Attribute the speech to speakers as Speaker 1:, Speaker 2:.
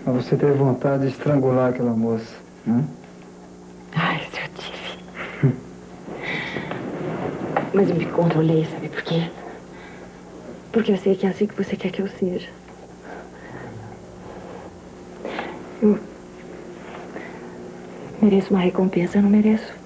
Speaker 1: Mas você teve vontade de estrangular aquela moça, né?
Speaker 2: Ai, se eu tive. Mas eu me controlei, sabe por quê? Porque eu sei que é assim que você quer que eu seja. Eu mereço uma recompensa, eu não mereço